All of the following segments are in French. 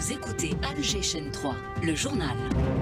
Vous écoutez Alger Chaîne 3, le journal.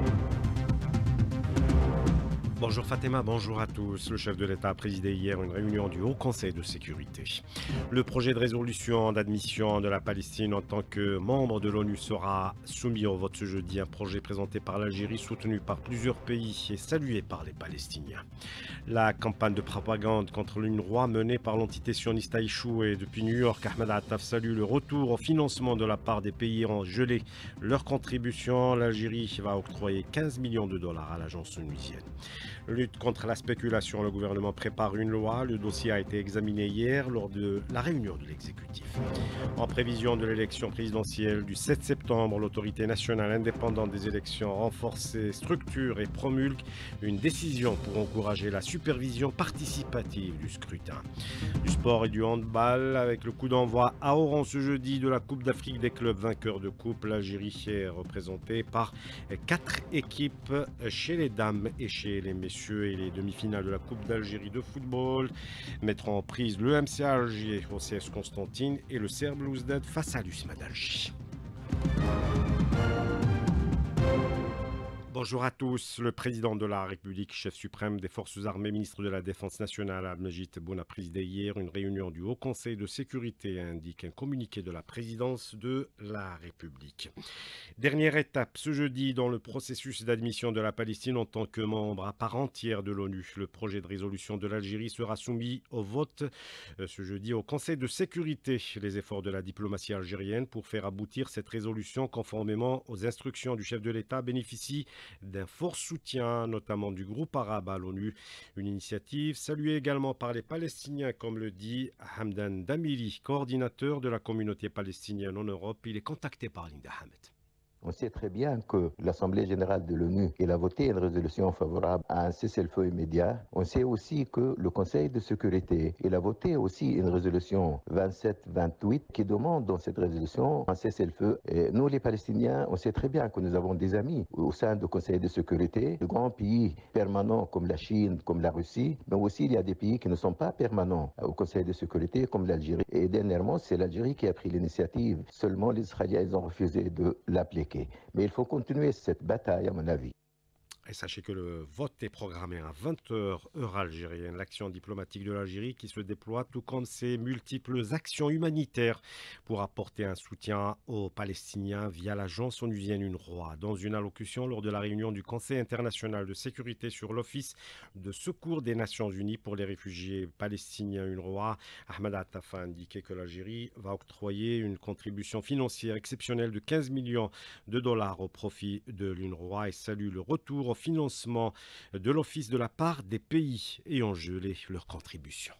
Bonjour Fatima, bonjour à tous. Le chef de l'État a présidé hier une réunion du Haut Conseil de sécurité. Le projet de résolution d'admission de la Palestine en tant que membre de l'ONU sera soumis au vote ce jeudi. Un projet présenté par l'Algérie, soutenu par plusieurs pays et salué par les Palestiniens. La campagne de propagande contre l'UNRWA menée par l'entité sioniste a échoué. Depuis New York, Ahmed Attaf salue le retour au financement de la part des pays ayant gelé leur contribution. L'Algérie va octroyer 15 millions de dollars à l'agence onusienne. Lutte contre la spéculation, le gouvernement prépare une loi. Le dossier a été examiné hier lors de la réunion de l'exécutif. En prévision de l'élection présidentielle du 7 septembre, l'autorité nationale indépendante des élections renforcée, structure et promulgue une décision pour encourager la supervision participative du scrutin. Du sport et du handball avec le coup d'envoi à Oran ce jeudi de la Coupe d'Afrique des clubs vainqueurs de coupe. L'Algérie est représentée par 4 équipes chez les dames et chez les messieurs, et les demi-finales de la Coupe d'Algérie de football mettront en prise le MC Alger au CS Constantine et le Serbe Belouizdad face à l'USMA d'Alger. Bonjour à tous. Le président de la République, chef suprême des forces armées, ministre de la Défense nationale, Abdelmajid Tebboune, a présidé hier une réunion du Haut Conseil de sécurité, indique un communiqué de la présidence de la République. Dernière étape ce jeudi dans le processus d'admission de la Palestine en tant que membre à part entière de l'ONU. Le projet de résolution de l'Algérie sera soumis au vote ce jeudi au Conseil de sécurité. Les efforts de la diplomatie algérienne pour faire aboutir cette résolution conformément aux instructions du chef de l'État bénéficient d'un fort soutien, notamment du groupe arabe à l'ONU. Une initiative saluée également par les Palestiniens, comme le dit Hamdan Damiri, coordinateur de la communauté palestinienne en Europe. Il est contacté par Linda Hamed. On sait très bien que l'Assemblée générale de l'ONU a voté une résolution favorable à un cessez-le-feu immédiat. On sait aussi que le Conseil de sécurité a voté aussi une résolution 27-28 qui demande dans cette résolution un cessez-le-feu. Et nous, les Palestiniens, on sait très bien que nous avons des amis au sein du Conseil de sécurité, de grands pays permanents comme la Chine, comme la Russie, mais aussi il y a des pays qui ne sont pas permanents au Conseil de sécurité comme l'Algérie. Et dernièrement, c'est l'Algérie qui a pris l'initiative. Seulement les Israéliens ils ont refusé de l'appliquer. Mais il faut continuer cette bataille, à mon avis. Et sachez que le vote est programmé à 20h heure algérienne. L'action diplomatique de l'Algérie qui se déploie tout comme ses multiples actions humanitaires pour apporter un soutien aux Palestiniens via l'agence onusienne UNRWA. Dans une allocution lors de la réunion du Conseil international de sécurité sur l'Office de secours des Nations Unies pour les réfugiés palestiniens UNRWA, Ahmed Attaf a indiqué que l'Algérie va octroyer une contribution financière exceptionnelle de 15 millions de dollars au profit de l'UNRWA et salue le retour au financement de l'Office de la part des pays ayant gelé leurs contributions.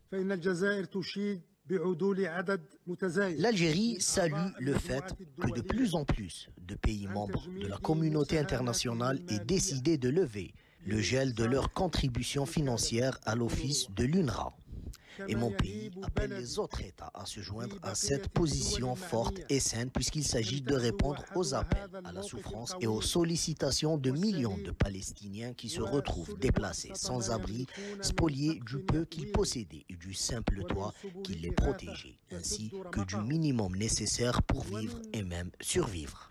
L'Algérie salue le fait que de plus en plus de pays membres de la communauté internationale aient décidé de lever le gel de leurs contributions financières à l'office de l'UNRWA. Et mon pays appelle les autres États à se joindre à cette position forte et saine puisqu'il s'agit de répondre aux appels à la souffrance et aux sollicitations de millions de Palestiniens qui se retrouvent déplacés, sans abri, spoliés du peu qu'ils possédaient et du simple toit qui les protégeait, ainsi que du minimum nécessaire pour vivre et même survivre.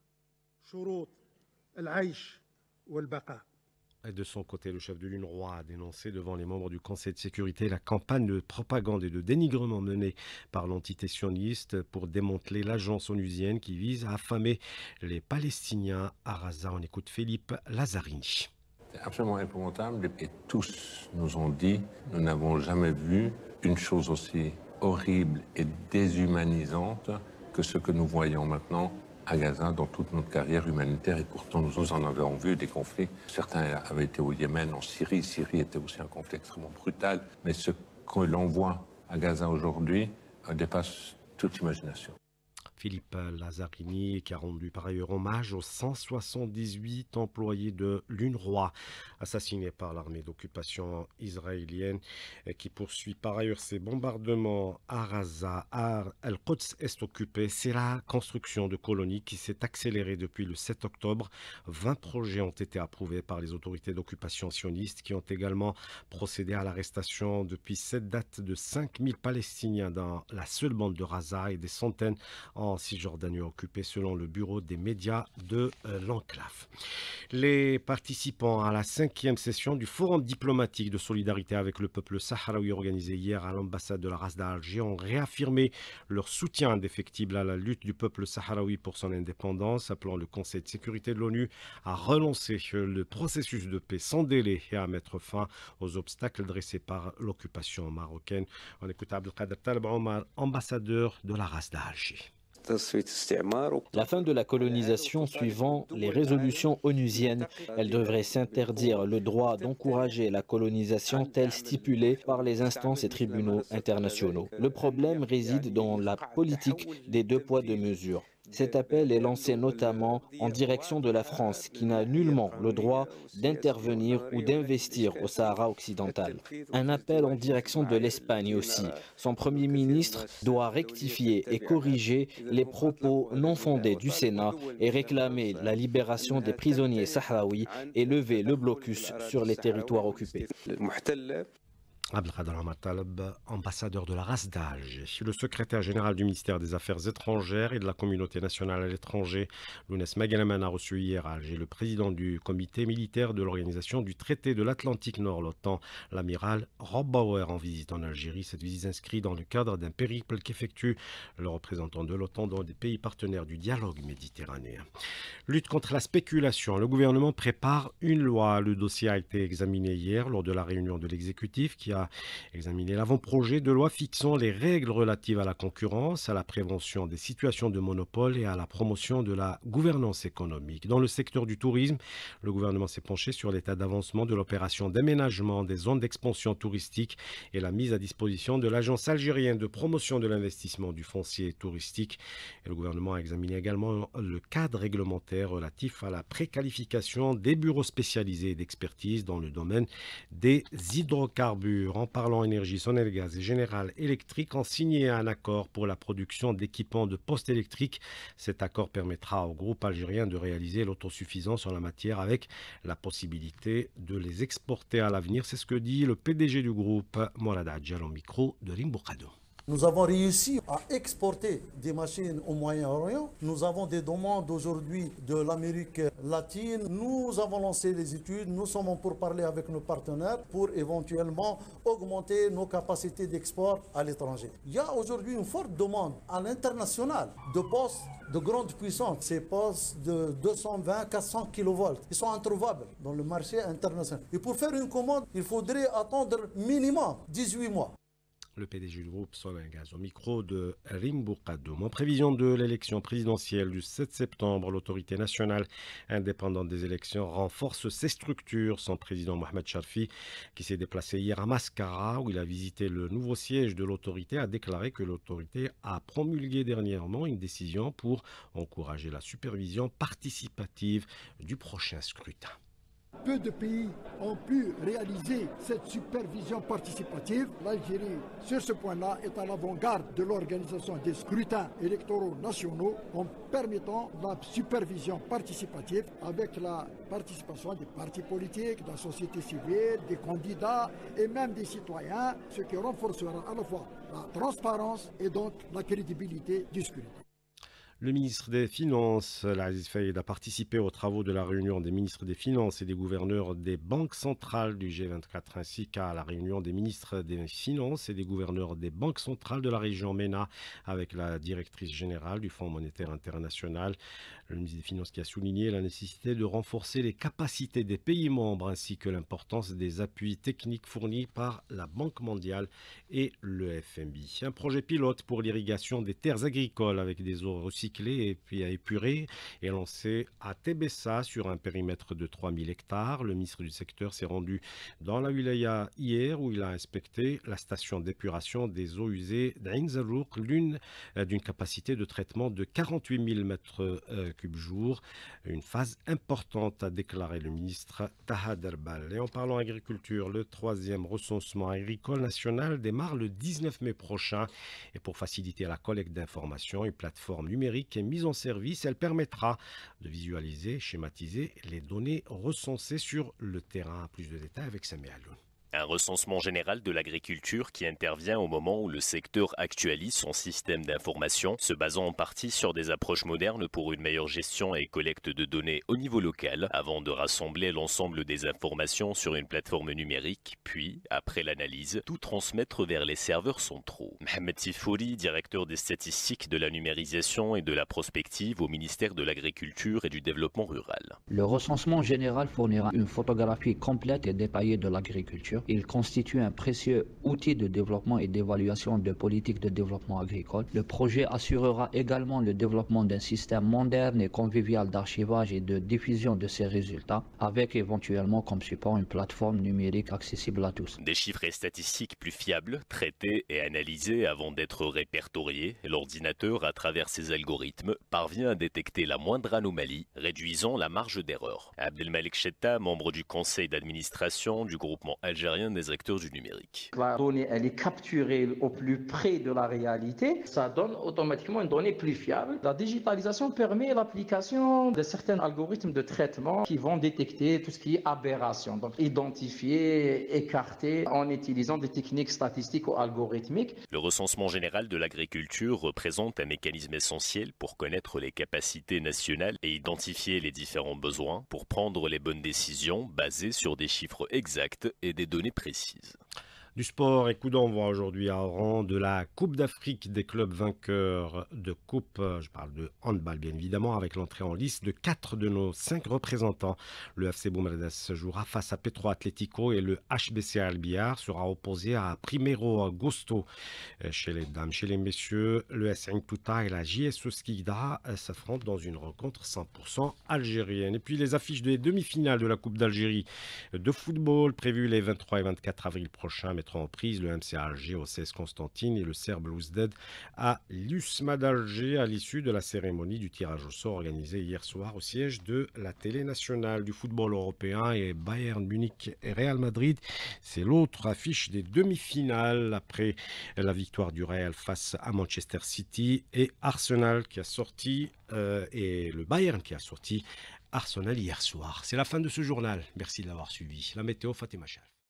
Et de son côté, le chef de l'UNRWA a dénoncé devant les membres du Conseil de sécurité la campagne de propagande et de dénigrement menée par l'entité sioniste pour démanteler l'agence onusienne qui vise à affamer les Palestiniens à Gaza. On écoute Philippe Lazzarini. C'est absolument épouvantable et tous nous ont dit nous n'avons jamais vu une chose aussi horrible et déshumanisante que ce que nous voyons maintenant à Gaza dans toute notre carrière humanitaire et pourtant nous en avons vu des conflits. Certains avaient été au Yémen, en Syrie. Syrie était aussi un conflit extrêmement brutal. Mais ce que l'on voit à Gaza aujourd'hui dépasse toute imagination. Philippe Lazzarini, qui a rendu par ailleurs hommage aux 178 employés de l'UNRWA assassinés par l'armée d'occupation israélienne qui poursuit par ailleurs ses bombardements à Gaza. Al-Quds est occupé. C'est la construction de colonies qui s'est accélérée depuis le 7 octobre. 20 projets ont été approuvés par les autorités d'occupation sionistes qui ont également procédé à l'arrestation depuis cette date de 5000 Palestiniens dans la seule bande de Gaza et des centaines en en Cisjordanie occupée selon le bureau des médias de l'enclave. Les participants à la 5e session du Forum diplomatique de solidarité avec le peuple sahraoui organisé hier à l'ambassade de la Rasda à Alger ont réaffirmé leur soutien indéfectible à la lutte du peuple sahraoui pour son indépendance, appelant le Conseil de sécurité de l'ONU à relancer le processus de paix sans délai et à mettre fin aux obstacles dressés par l'occupation marocaine. On écoute Abdelkader Taleb Omar, ambassadeur de la Rasda à Alger. La fin de la colonisation suivant les résolutions onusiennes, elle devrait s'interdire le droit d'encourager la colonisation telle stipulée par les instances et tribunaux internationaux. Le problème réside dans la politique des 2 poids 2 mesures. Cet appel est lancé notamment en direction de la France, qui n'a nullement le droit d'intervenir ou d'investir au Sahara occidental. Un appel en direction de l'Espagne aussi. Son Premier ministre doit rectifier et corriger les propos non fondés du Sénat et réclamer la libération des prisonniers sahraouis et lever le blocus sur les territoires occupés. Abdelkader Taleb, ambassadeur de la Rasda à Alger. Le secrétaire général du ministère des Affaires étrangères et de la communauté nationale à l'étranger, Lounès Maghalaman, a reçu hier à Alger le président du comité militaire de l'organisation du traité de l'Atlantique Nord, l'OTAN, l'amiral Rob Bauer, en visite en Algérie. Cette visite s'inscrit dans le cadre d'un périple qu'effectue le représentant de l'OTAN dans des pays partenaires du dialogue méditerranéen. Lutte contre la spéculation. Le gouvernement prépare une loi. Le dossier a été examiné hier lors de la réunion de l'exécutif qui a examiné l'avant-projet de loi fixant les règles relatives à la concurrence, à la prévention des situations de monopole et à la promotion de la gouvernance économique. Dans le secteur du tourisme, le gouvernement s'est penché sur l'état d'avancement de l'opération d'aménagement des zones d'expansion touristique et la mise à disposition de l'Agence algérienne de promotion de l'investissement du foncier touristique. Et le gouvernement a examiné également le cadre réglementaire relatif à la préqualification des bureaux spécialisés d'expertise dans le domaine des hydrocarbures. En parlant énergie, Sonelgaz et General Electric ont signé un accord pour la production d'équipements de postes électriques. Cet accord permettra au groupe algérien de réaliser l'autosuffisance en la matière avec la possibilité de les exporter à l'avenir. C'est ce que dit le PDG du groupe, Morad Adjal, au micro de Rimboukado. Nous avons réussi à exporter des machines au Moyen-Orient. Nous avons des demandes aujourd'hui de l'Amérique latine. Nous avons lancé les études. Nous sommes en pourparlers avec nos partenaires pour éventuellement augmenter nos capacités d'export à l'étranger. Il y a aujourd'hui une forte demande à l'international de postes de grande puissance. Ces postes de 220-400 kV, ils sont introuvables dans le marché international. Et pour faire une commande, il faudrait attendre minimum 18 mois. Le PDG du groupe Sonelgaz au micro de Rimboukado. En prévision de l'élection présidentielle du 7 septembre, l'autorité nationale indépendante des élections renforce ses structures. Son président Mohamed Charfi, qui s'est déplacé hier à Mascara, où il a visité le nouveau siège de l'autorité, a déclaré que l'autorité a promulgué dernièrement une décision pour encourager la supervision participative du prochain scrutin. Peu de pays ont pu réaliser cette supervision participative. L'Algérie, sur ce point-là, est à l'avant-garde de l'organisation des scrutins électoraux nationaux en permettant la supervision participative avec la participation des partis politiques, de la société civile, des candidats et même des citoyens, ce qui renforcera à la fois la transparence et donc la crédibilité du scrutin. Le ministre des Finances, Aziz Faïd, a participé aux travaux de la réunion des ministres des Finances et des gouverneurs des banques centrales du G24, ainsi qu'à la réunion des ministres des Finances et des gouverneurs des banques centrales de la région MENA avec la directrice générale du Fonds monétaire international. Le ministre des Finances qui a souligné la nécessité de renforcer les capacités des pays membres ainsi que l'importance des appuis techniques fournis par la Banque mondiale et le FMI. Un projet pilote pour l'irrigation des terres agricoles avec des eaux recyclées et puis épurées est lancé à Tébessa sur un périmètre de 3000 hectares. Le ministre du secteur s'est rendu dans la wilaya hier où il a inspecté la station d'épuration des eaux usées d'Ain Zarrouk, l'une d'une capacité de traitement de 48 000 mètres cubes jour. Une phase importante, a déclaré le ministre Taha Derbal. Et en parlant agriculture, le 3e recensement agricole national démarre le 19 mai prochain. Et pour faciliter la collecte d'informations, une plateforme numérique est mise en service. Elle permettra de visualiser, schématiser les données recensées sur le terrain. Plus de détails avec Samé Alloun. Un recensement général de l'agriculture qui intervient au moment où le secteur actualise son système d'information, se basant en partie sur des approches modernes pour une meilleure gestion et collecte de données au niveau local, avant de rassembler l'ensemble des informations sur une plateforme numérique, puis, après l'analyse, tout transmettre vers les serveurs centraux. Mohamed Tifouri, directeur des statistiques de la numérisation et de la prospective au ministère de l'Agriculture et du Développement rural. Le recensement général fournira une photographie complète et détaillée de l'agriculture. Il constitue un précieux outil de développement et d'évaluation de politiques de développement agricole. Le projet assurera également le développement d'un système moderne et convivial d'archivage et de diffusion de ces résultats, avec éventuellement comme support une plateforme numérique accessible à tous. Des chiffres et statistiques plus fiables, traités et analysés avant d'être répertoriés, l'ordinateur, à travers ses algorithmes, parvient à détecter la moindre anomalie, réduisant la marge d'erreur. Abdelmalek Chetta, membre du conseil d'administration du groupement algérien des acteurs du numérique. La donnée, elle est capturée au plus près de la réalité. Ça donne automatiquement une donnée plus fiable. La digitalisation permet l'application de certains algorithmes de traitement qui vont détecter tout ce qui est aberration. Donc, identifier, écarter en utilisant des techniques statistiques ou algorithmiques. Le recensement général de l'agriculture représente un mécanisme essentiel pour connaître les capacités nationales et identifier les différents besoins pour prendre les bonnes décisions basées sur des chiffres exacts et des données précises. Du sport et coup d'envoi aujourd'hui à Oran de la Coupe d'Afrique des clubs vainqueurs de coupe. Je parle de handball bien évidemment, avec l'entrée en liste de 4 de nos 5 représentants. Le FC Boumerdès jouera face à Petro Atlético et le HBC Albiar sera opposé à Primero Agosto chez les dames. Chez les messieurs, le SN Touta et la JS Skikda s'affrontent dans une rencontre 100% algérienne. Et puis les affiches des demi-finales de la Coupe d'Algérie de football prévues les 23 et 24 avril prochains. En prise le MC Alger au 16 Constantine et le Serbe Louzded à l'USMA d'Alger à l'issue de la cérémonie du tirage au sort organisée hier soir au siège de la télé nationale. Du football européen et Bayern Munich et Real Madrid, c'est l'autre affiche des demi-finales après la victoire du Real face à Manchester City et Arsenal qui a sorti et le Bayern qui a sorti Arsenal hier soir. C'est la fin de ce journal. Merci de l'avoir suivi. La météo, Fatima Chal.